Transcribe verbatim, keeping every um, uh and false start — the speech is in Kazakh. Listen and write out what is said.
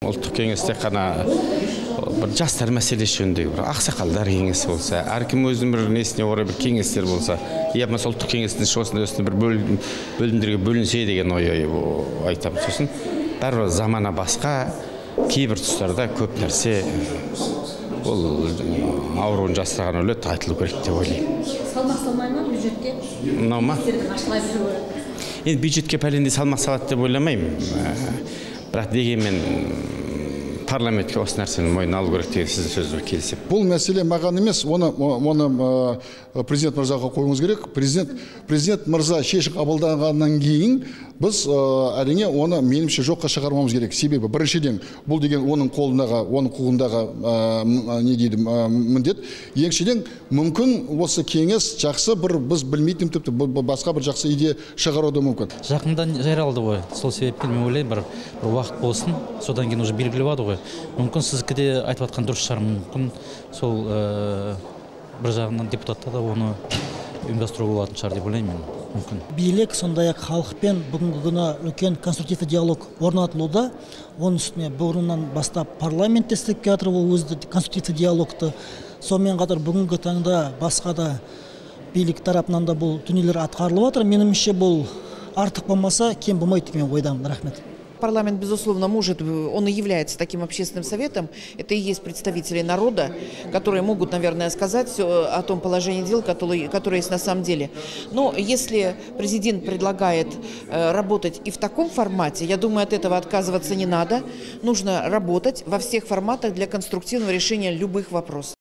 Ұлттық кеңесте қана бір жастар мәселесі жөніндегі бір ақсақалдар кеңесі болса, әркім өзінің бір несіне орай бір кеңестер болса, я болмаса ұлттық кеңестің шығысында осындай бір бөлімдерге бөлінсе деген ой айтамын. Сосын бәрібір замана басқа, кейбір тұстарда көп нәрсе ол ауруын жасырған өледі, айтылу керек деп ойлаймын. Салмақ салмай ма бюджетке? Мынау ма? Енді бюджетке пәлендей салмақ салады деп ойламаймын. Бірақ дегенмен парламентке осы нәрсені мойнына алу керек деген сіздің сөзбен келісемін. Бұл мәселе маған емес, оны оны президент мырзаға қоюыңыз керек. Президент президент мырза шешім қабылданғаннан кейін біз әрине оны меніңше жоққа шығармамыз керек. Себебі біріншіден бұл деген оның қолындағы, оның құқығындағы не дейді міндет. Екіншіден мүмкін осы кеңес жақсы бір біз білмейтін тіпті басқа бір жақсы идея шығаруы мүмкін. Жақында жарияланды ғой. Сол себептен мен ойлаймын, бір бір уақыт болсын, содан кейін уже белгілі болады ғой. Мүмкін сіздікі де айтып жатқан дұрыс шығар, мүмкін сол бір жағынан депутаттар да оны ұйымдастыру болатын шығар деп ойлаймын мен. Мүмкін. Билік сондай-ақ халықпен бүгінгі күні үлкен конструктивті диалог орнатылуда. Оның үстіне бұрыннан бастап парламент те істеп келе жатыр ол өзі конструктивті диалогты. Сонымен қатар бүгінгі таңда басқа да билік тарапынан да бұл дүниелер атқарылып жатыр. Меніңше бұл артық болмаса кем болмайды деген ойдамын. Рахмет. Парламент, безусловно, может, он и является таким общественным советом. Это и есть представители народа, которые могут, наверное, сказать о том положении дел, которое, которое есть на самом деле. Но если президент предлагает работать и в таком формате, я думаю, от этого отказываться не надо. Нужно работать во всех форматах для конструктивного решения любых вопросов.